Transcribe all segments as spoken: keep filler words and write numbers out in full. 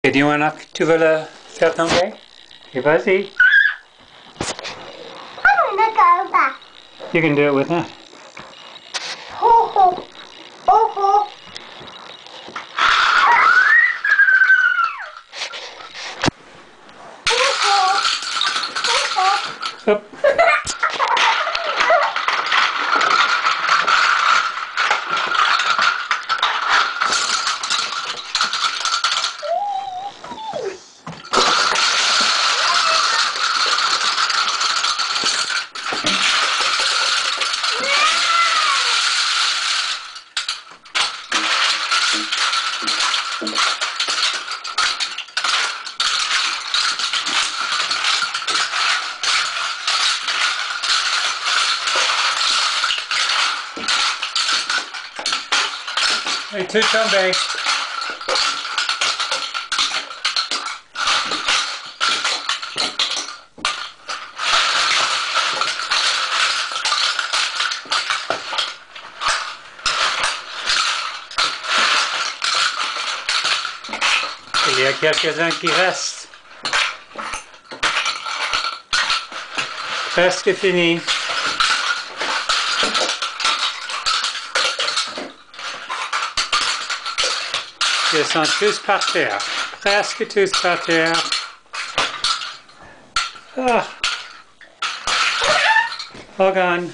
Et dis-moi, tu veux le faire tomber? Et vas-y. You can do it with that. Up. Et tout tombé. Il y a quelques-uns qui restent. Presque fini. Ils sont tous par terre. Presque tous par terre. Ah. All gone.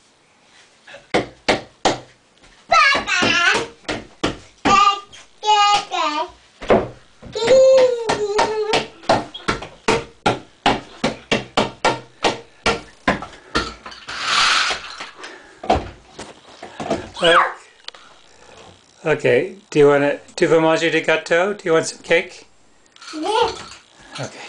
Uh, okay, do you want to, tu veux manger des gâteaux? Do you want some cake? Yeah. Okay.